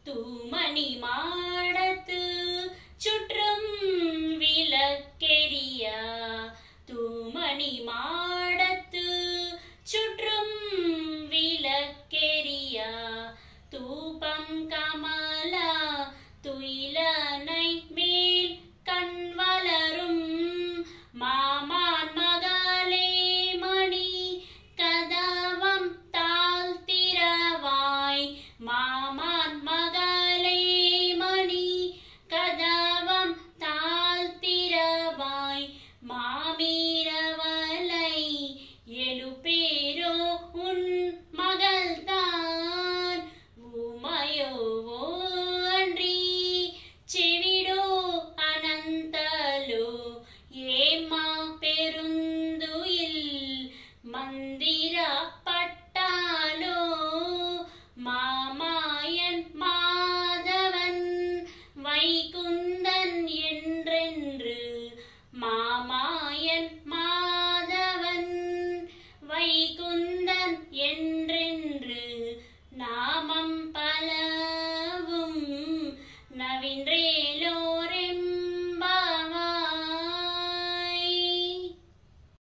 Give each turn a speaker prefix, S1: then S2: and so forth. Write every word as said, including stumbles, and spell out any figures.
S1: தூமணி மாடத்து சுற்றும் விளக்கெரியா தூமணி மாடத்து சுற்றும் விளக்கெரியா தூபம் கமலா துயிலனை மேல் கண் வளரும் மாமான் மகளே மணி கதவம் தாழ்த்திரவாய் மாமான் மகளே மணி கதவம் தாழ்த்திரவாய் மாமீரவளை எழுப்பேரோ உன் மகள்தான் உமையோவோ அன்றி செவிடோ அனந்தலோ ஏமா பெருந்துயில் மந்திரப்பட்டாலோ மாமாயன் மாதவன் வைகுந்தன் என்றென்று மாமாயன் மாதவன் வைகுந்தன் என்றென்று நாமம் பலவும் நவின்றே